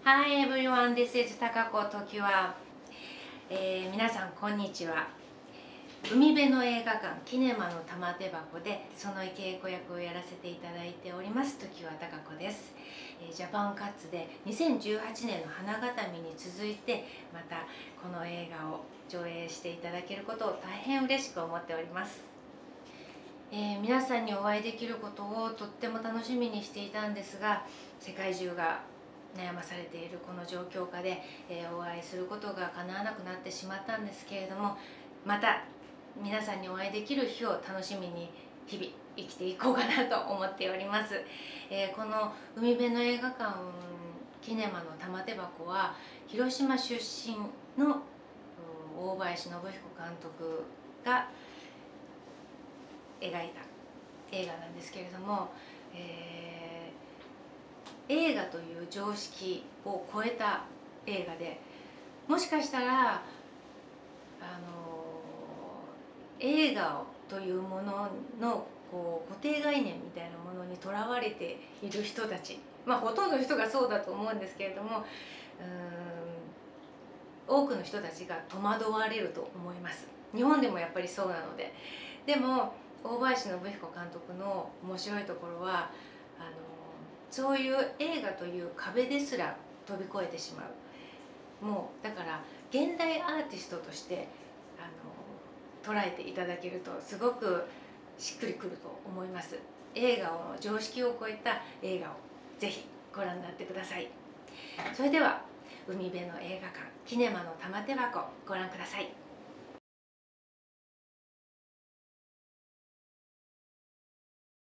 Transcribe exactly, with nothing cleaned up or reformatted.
Hi everyone, this is たかこときわ、えー、皆さんこんにちは。海辺の映画館キネマの玉手箱でその稽古役をやらせていただいております常盤貴子です。えー、ジャパンカッツでにせんじゅうはちねんの花形見に続いてまたこの映画を上映していただけることを大変嬉しく思っております。えー、皆さんにお会いできることをとっても楽しみにしていたんですが、世界中が悩まされているこの状況下で、えー、お会いすることが叶わなくなってしまったんですけれども、また皆さんにお会いできる日を楽しみに日々生きていこうかなと思っております。えー、この海辺の映画館キネマの玉手箱は広島出身の大林信彦監督が描いた映画なんですけれども、えー、映画という常識を超えた映画で、もしかしたらあの映画というもののこう固定概念みたいなものにとらわれている人たち、まあほとんどの人がそうだと思うんですけれども、うーん多くの人たちが戸惑われると思います。日本でもやっぱりそうなので。でも大林信彦監督の面白いところはあのそういう映画という壁ですら飛び越えてしまう。もうだから現代アーティストとしてあの捉えていただけるとすごくしっくりくると思います。映画の常識を超えた映画をぜひご覧になってください。それでは海辺の映画館キネマの玉手箱ご覧ください。